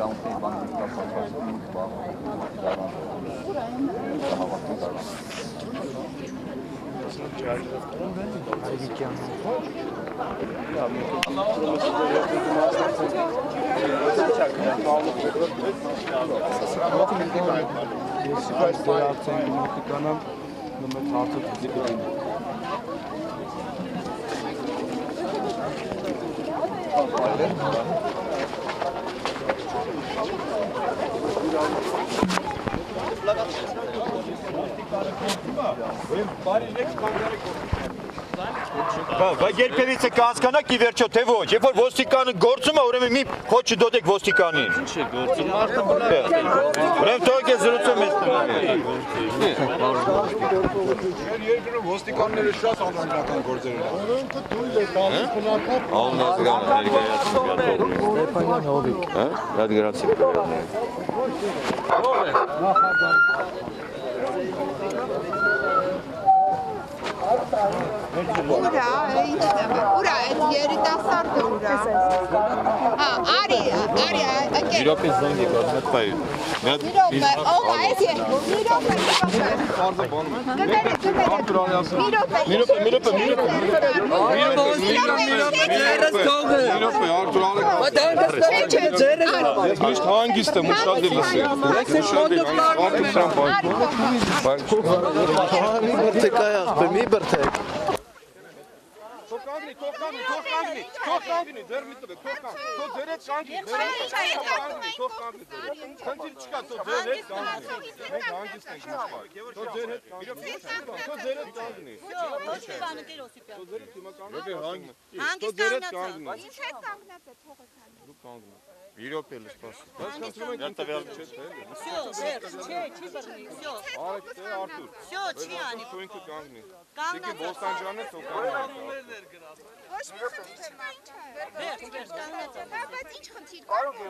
Երբևիցե կհասկանաք ի վերջո թե ոչ, երբ որ ոստիկանը գործում է, ուրեմն մի խոչը դոտեք ոստիկանին։ Ինչ է գործում, մարդը բնավ է։ Ուրեմն թող է զրուցում ես։ Երկրում ոստիկանները շատ անհանգստական գործեր են։ Որոնք դույլ է տալիս բնակար։ Անհանգստական ներկայացնում։ Հա? Ռադգրացի։ Ուրա, ինչ է, ուրա, այդ երիտասարդը ուրա։ Արի, ընկեր։ Իրոք ես զանգ եկա, մեծ բայ։ Իրոք, ով այս է։ Իրոք։ Միշտ հանգիստ եմ, ուշադիր լսեք։ Մի բրթեք։ Թող կանգնի, ձեր մի տվեք, թող ձեր հետ կանգնի, խնդիր չկա, թող ձեր հետ կանգնի, մենք հանգիստ ենք միշտ, թող ձեր հետ կանգնի, Իրոք էլ սպասի, բայց խնդրում ենք ինտերվյալ չէ, Արեք թե Արտուր, թող ինքը կանգնի, Տիկին Բոստանջանը թող կանգնի, Ոչ մի խնդիր չկա, ինչ է։ Բայց ինչ խնդիր կա։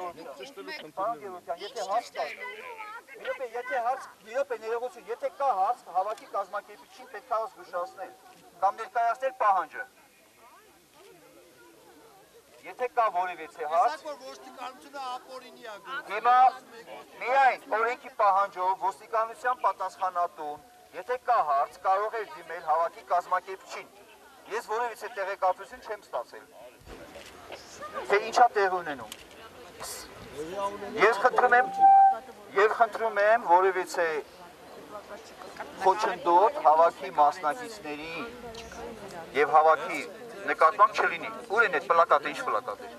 Եթե ներողություն, եթե կա հարց, հավաքի կազմակերպիչին պետք է զգուշացնել կամ ներկայացնել պահանջը։ Եթե կա որևէ հարց, հիմա միայն օրենքի պահանջով ոստիկանության պատասխանատուն, եթե կա հարց, կարող է դիմել հավաքի կազմակերպիչին։ Ես որևէ տեղեկատվություն չեմ ստացել, թե ինչա տեղ ունենում։ Ես խնդրում եմ որևէ խոչընդոտ հավաքի մասնակիցների եւ հավաքի նկատմամբ չլինի։ Ուր են այդ պլակատը, ինչ պլակատ է։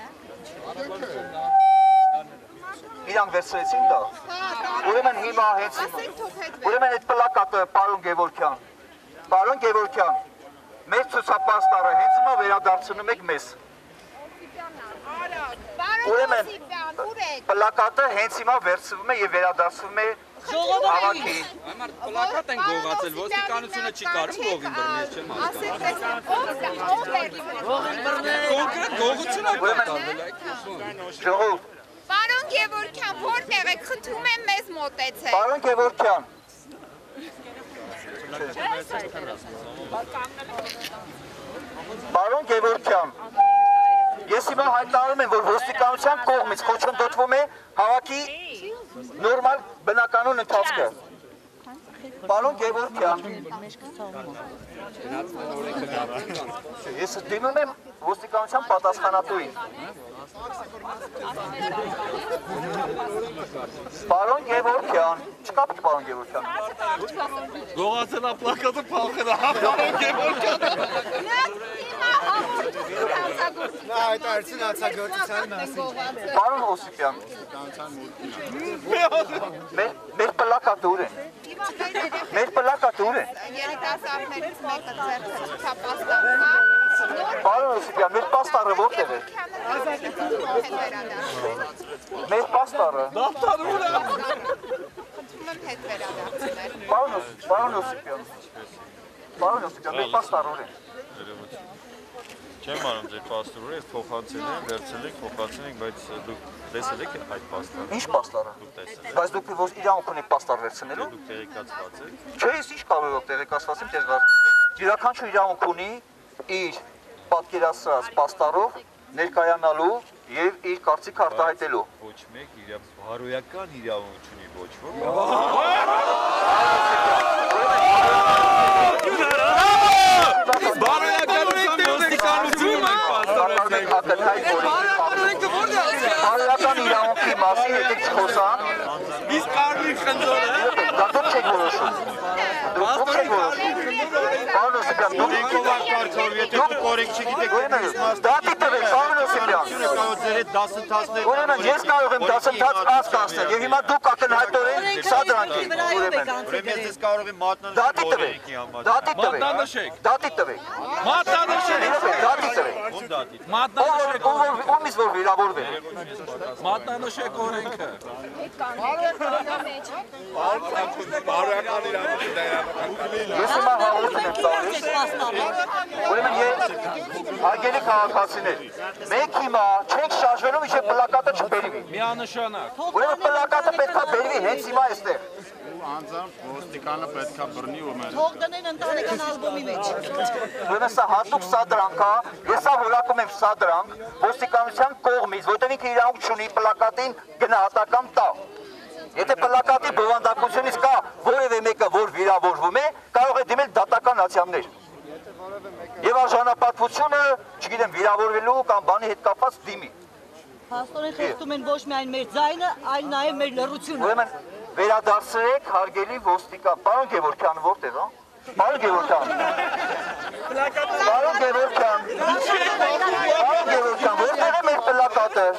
Իրանք վերցրեցին դա։ Ուրեմն հիմա հենց ուրեմն այդ պլակատը պարոն Գևորգյան, մեր ցուցապաստառը հենց հիմա վերադարձնում եք մեզ։ Ուրեմն պլակատը հենց հիմա վերցվում է եւ վերադարձվում է հավաքի։ Այմար պլակատ են գողացել, ոստիկանությունը չի կարող գողին բռնել, չեմ կոնկրետ գողություն է կատարվել այդ Ժողով։ Պարոն Գևորգյան, որտեղ եք, խնդրում եմ մեզ մոտեցեք։ Պարոն Գևորգյան։ Պարոն Գևորգյան, ես հիմա հայտարարում եմ, որ ոստիկանության կողմից խոչընդոտվում է հավաքի նորմալ բնականոն ընթացքը։ Պարոն Գևորգյան, ես դիմում եմ ոստիկանության պատասխանատուին։ Պարոն Գևորգյան, չկապ պարոն Գևորգյան։ Գողացել է պլակատը փոխել է, պարոն Գևորգյան։ Նա այդ արցին ացագործության մասին։ Պարոն Օսիպյան, մեր պլակատը ուր են։ Մեր պլակատը ուր են։ Երիտասարդներից մեկը ձեռքը ցուցապաստառում է։ Պարոն Օսիպյան, մեր պաստառը որտեղ է։ Մեր պաստառը։ Դավթարը ուր է։ Խնդրում եմ հետ վերադարձնել։ Պարոն Օսիպյան, մեր պաստառը ուր է։ Չեմ անում ձեր պաստորը, ես փոխանցել եմ, վերցել եք, բայց դուք տեսել եք այդ պաստառը։ Ինչ պաստառը։ Դուք տեսել եք։ Բայց դուք ոչ իրավունք ունեք պաստառ վերցնելու։ Դուք տեղեկացված եք։ Չէ, ես ինչ կարող եմ տեղեկացված եմ, յուրաքանչյուր իրավունք ունի իր պատկերացրած պաստառով ներկայանալու եւ իր կարծիքը արտահայտելու։ Ոչ մեկ իր բարոյական իրավունք ունի ոչ ոք։ Բարոյականության ոստիկանությունը Բարոյական իրավունքի մասին եթե չխոսան, իսկ կարմիր խնձորը դա դուք չեք որոշում։ Դուք չեք որոշում։ Պարոն Օսիպյան, դուք Եթե դուք օրենք չգիտեք, դատի տվեք, պարոն Օսիպյան։ Ուրեմն ես կարող եմ դասընթաց անցկացնել եւ հիմա դուք ակնհայտորեն սա դրանք եք, ուրեմն։ ուրեմն ես կարող եմ մատնանշել Դատի տվեք, դատի տվեք, Մատնանշեք։ դատի տվեք, Մատնանշեք։ դատի տվեք։ ում դատի։ Մատնանշեք։ Ումից որ վիրավորվել։ Մատնանշեք օրենքը։ Ես հիմա հաղորդում եմ տալիս։ Ուրեմն ես հարգելի քաղաքացիներ, մենք հիմա չենք շարժվելու մինչև պլակատը չբերվի։ Միանշանակ։ Ուրեմն պլակատը պետքա բերվի հենց հիմա այստեղ։ Անձամբ ոստիկանը պետքա բռնի ու մեր Թող դնեն ընտանեկան ալբոմի մեջ։ Ուրեմն սա հատուկ սադրանք է, ես սա որակում եմ սադրանք ոստիկանության կողմից, որտեղ ինքը իրավունք չունի պլակատին գնահատական տա։ Եթե պլակատի բովանդակությունից կա որևէ մեկը, որ վիրավորվում է, կարող է դիմել դատական ացիաներ։ Եվ արժանապատվությունը, չգիտեմ, վիրավորվելու կամ բանի հետ կապված դիմի։ Փաստորեն խեղդում են ոչ միայն մեր ձայնը, այլ նաև մեր լռությունը։ Ուրեմն վերադարձրեք հարգելի ոստիկան, պարոն Գևորգյան, որտեղ է։ Պարոն Գևորգյան։ Պարոն Գևորգյան, որտեղ է մեր պլակատը։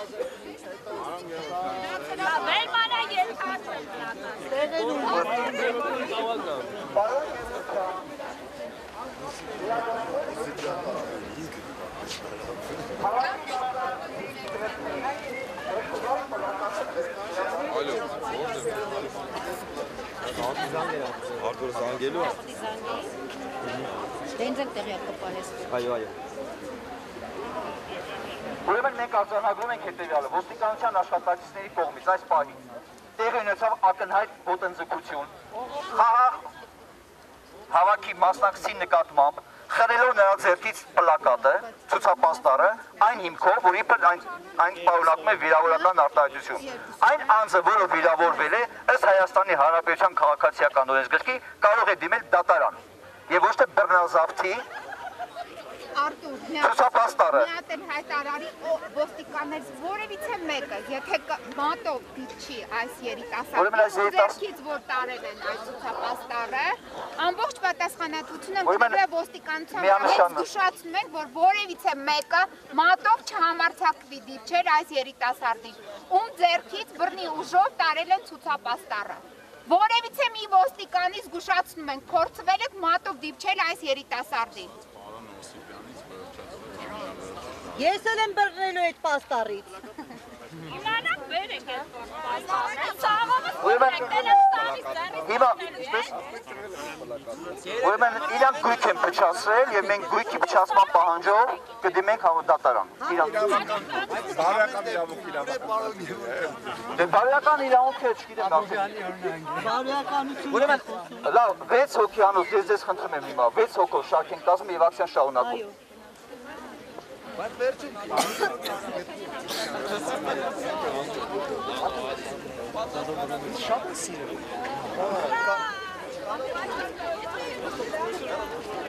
Արդյոք զանգելու է։ Դենց են տեղյակ կպահես։ Այո, այո։ Ուրեմն մենք արձանագրում ենք հետևյալը, ոստիկանության աշխատակիցների կողմից այս պահին տեղի ունեցավ ակնհայտ ոտնձգություն, խաղաղ հավաքի մասնակցի նկատմամբ, խրելով նրա ձեռքից պլակատը, ցուցապաստառը, այն հիմքով, որ իբր այն պարունակում է վիրավորական արտահայտություն։ Այն անձը, որը վիրավորվել է, ըստ Հայաստանի Հանրապետության քաղաքացիական օրենսգրքի, կարող է դիմել դատարան եւ ոչ թե բռնազավթի Արտուր, ցուցապաստառը։ միատ են հայտարարի ոստիկաններից որևիցե մեկը, եթե մատով դիպչի այս Ուրեմն այս երիտասարդի ձեռքից որ տարել են այս ցուցապաստառը, ամբողջ պատասխանատվությունը կրել է ոստիկանության կողմից զգուշացնում ենք, որ որևիցե մեկը մատով չհամարձակվի դիպչել այս երիտասարդին, ում ձեռքից բռնի ուժով տարել են ցուցապաստառը։ Որևիցե մի ոստիկանի զգուշացնում ենք, փորձվել եք մատով դիպչել այս երիտասարդին։ Ես էլ եմ բռնելու այդ պաստառից։ Իմանաք բեր եք այդ Ուրեմն իրանք գույք են փչացրել եւ մենք գույքի փչացման պահանջով կդիմենք դատարան։ բարոյական իրավունքի Դե բարոյական իրավունքը չգիտեմ նախ։ Բարոյականություն։ Ուրեմն լավ 6 հոգյանոց ես ձեզ խնդրում եմ հիմա 6 հոգով շարքենք կազմում եւ ակցիան շարունակում։ Շատ է սիրում։